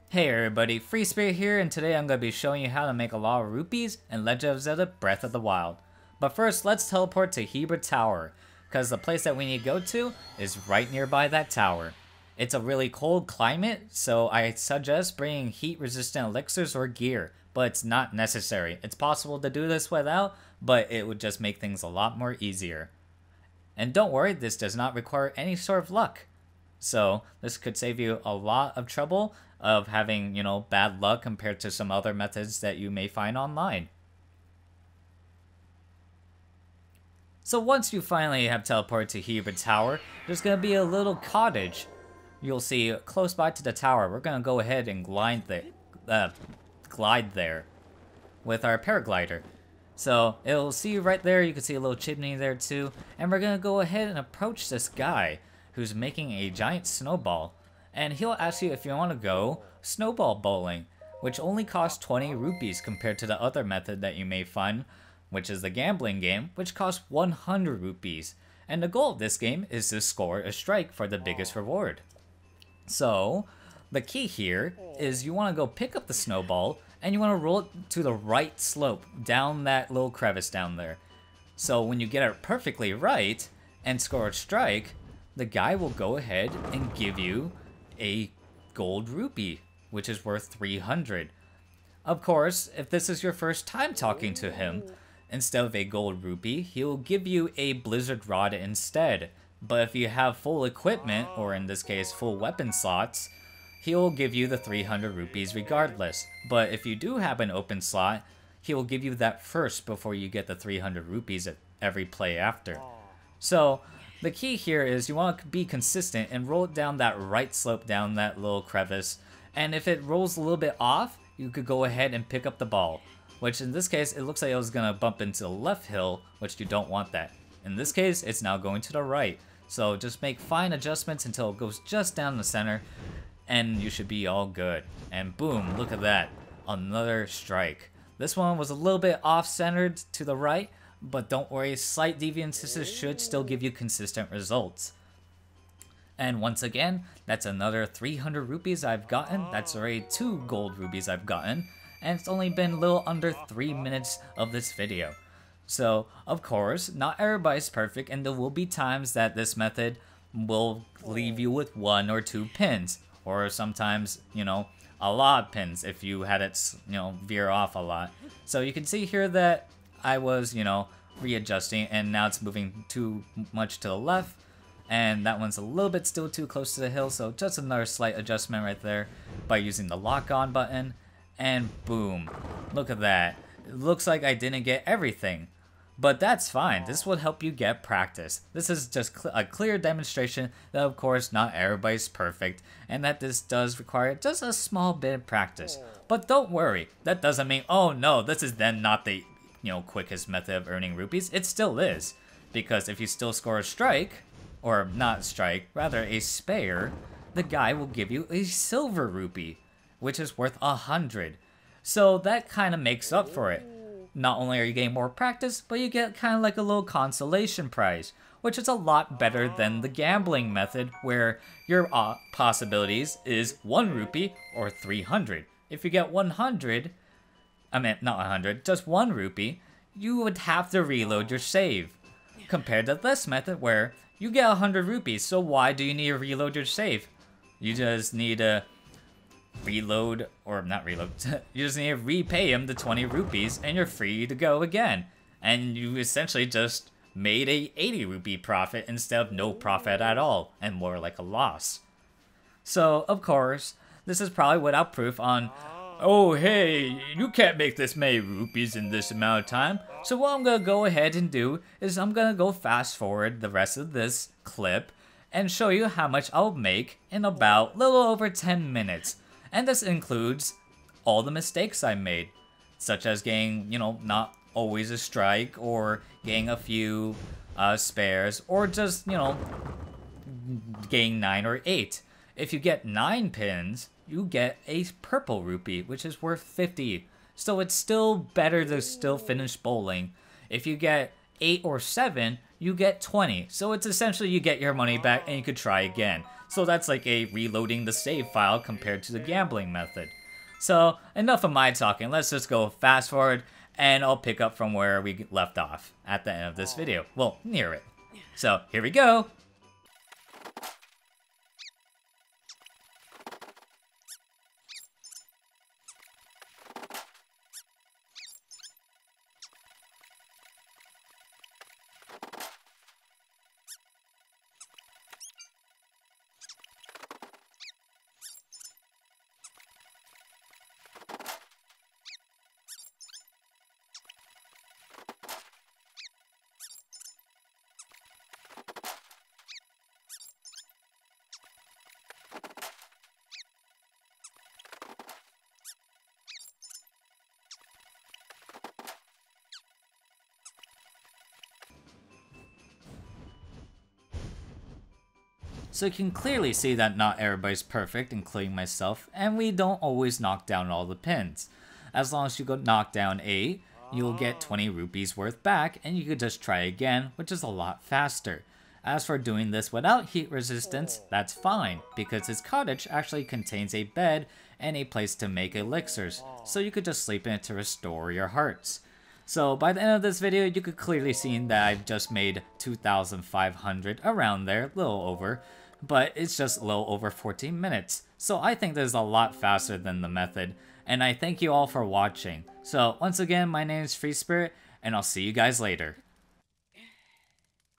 Hey everybody, Free Spirit here, and today I'm going to be showing you how to make a lot of rupees in Legend of Zelda Breath of the Wild. But first, let's teleport to Hebra Tower, because the place that we need to go to is right nearby that tower. It's a really cold climate, so I suggest bringing heat-resistant elixirs or gear, but it's not necessary. It's possible to do this without, but it would just make things a lot more easier. And don't worry, this does not require any sort of luck. So this could save you a lot of trouble of having, bad luck compared to some other methods that you may find online. So once you finally have teleported to Hebra Tower, there's going to be a little cottage you'll see close by to the tower. We're going to go ahead and glide there with our paraglider. So it'll see you right there. You can see a little chimney there too. And we're going to go ahead and approach this guy who's making a giant snowball. And he'll ask you if you want to go snowball bowling, which only costs 20 rupees compared to the other method that you may find, which is the gambling game, which costs 100 rupees. And the goal of this game is to score a strike for the biggest reward. So the key here is you want to go pick up the snowball and you want to roll it to the right slope down that little crevice down there. So when you get it perfectly right and score a strike, the guy will go ahead and give you a gold rupee, which is worth 300. Of course, if this is your first time talking to him, instead of a gold rupee, he will give you a blizzard rod instead. But if you have full equipment, or in this case full weapon slots, he will give you the 300 rupees regardless. But if you do have an open slot, he will give you that first before you get the 300 rupees at every play after. So the key here is you want to be consistent and roll it down that right slope down that little crevice. And if it rolls a little bit off, you could go ahead and pick up the ball. Which in this case, it looks like it was going to bump into the left hill, which you don't want that. In this case, it's now going to the right. So just make fine adjustments until it goes just down the center, and you should be all good. And boom, look at that. Another strike. This one was a little bit off-centered to the right, but don't worry, slight deviances should still give you consistent results. And once again, that's another 300 rupees I've gotten. That's already 2 gold rupees I've gotten. And it's only been a little under 3 minutes of this video. So, of course, not everybody's perfect, and there will be times that this method will leave you with 1 or 2 pins. Or sometimes, a lot of pins if you had it, veer off a lot. So you can see here that I was, readjusting, and now it's moving too much to the left, and that one's a little bit still too close to the hill, so just another slight adjustment right there by using the lock-on button, and boom, look at that. It looks like I didn't get everything, but that's fine. This will help you get practice. This is just a clear demonstration that, of course, not everybody's perfect, and that this does require just a small bit of practice. But don't worry, that doesn't mean, oh no, this is then not the quickest method of earning rupees. It still is, because if you still score a strike, or not strike, rather a spare, the guy will give you a silver rupee, which is worth 100. So that kind of makes up for it. Not only are you getting more practice, but you get kind of like a little consolation prize, which is a lot better than the gambling method where your possibilities is 1 rupee or 300. If you get 100, not 100, just 1 rupee, you would have to reload your save. Compared to this method where you get 100 rupees, so why do you need to reload your save? You just need to reload, or not reload, you just need to repay him the 20 rupees and you're free to go again. And you essentially just made a 80 rupee profit instead of no profit at all, and more like a loss. So, of course, this is probably without proof on, oh hey, you can't make this many rupees in this amount of time. So what I'm going to go ahead and do is I'm going to go fast forward the rest of this clip and show you how much I'll make in about a little over 10 minutes. And this includes all the mistakes I made, such as getting, not always a strike, or getting a few spares, or just, getting 9 or 8. If you get 9 pins, you get a purple rupee, which is worth 50. So it's still better to still finish bowling. If you get 8 or 7, you get 20. So it's essentially you get your money back and you could try again. So that's like a reloading the save file compared to the gambling method. So enough of my talking, let's just go fast forward and I'll pick up from where we left off at the end of this video. Well, near it. So here we go. So you can clearly see that not everybody's perfect, including myself, and we don't always knock down all the pins. As long as you go knock down 8, you'll get 20 rupees worth back, and you could just try again, which is a lot faster. As for doing this without heat resistance, that's fine, because this cottage actually contains a bed and a place to make elixirs, so you could just sleep in it to restore your hearts. So by the end of this video, you could clearly see that I've just made 2,500, around there, a little over, but it's just a little over 14 minutes. So I think this is a lot faster than the method, and I thank you all for watching. So once again, my name is Free Spirit, and I'll see you guys later.